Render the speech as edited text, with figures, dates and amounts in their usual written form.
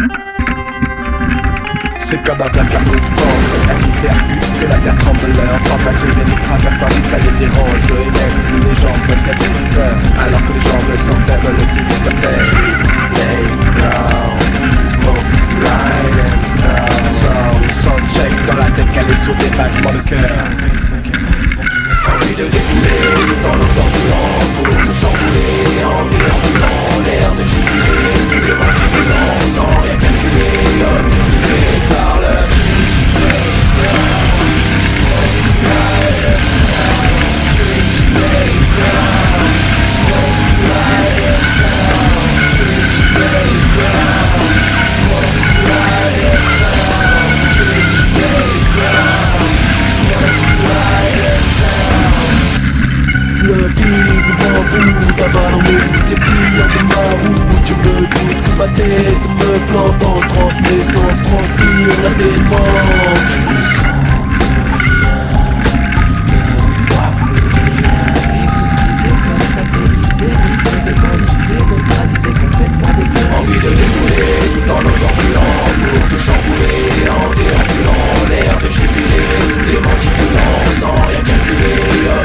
C'est comme un placard de bande, un hypercute que la terre tremble. Formation des traverse par les salles et dérange. Et même si les jambes me faiblissent, alors que les jambes sont faibles, le signe s'appelle playground, smoke, light and sound. Soundcheck dans la tête calée sur des battements de cœur. Envie de découler tout en octambulant, pour tout chambouler en déambulant, l'air de jubiler, tous les manipulants, sans rien calculer, omnipulé, car le le vide m'envoûte, avalant mes doutes, défiant de ma route. Je me doute que ma tête me plante en transnaissance, transpire la démence. Je ne sens plus rien, ne vois plus rien. Hypnotisé comme satellisé, mais sans démoniser, neutralisé complètement dégueu. Envie de découler tout en octambulant, pour tout chambouler en déambulant, l'air de jubiler, tous les manipulants, sans rien calculer.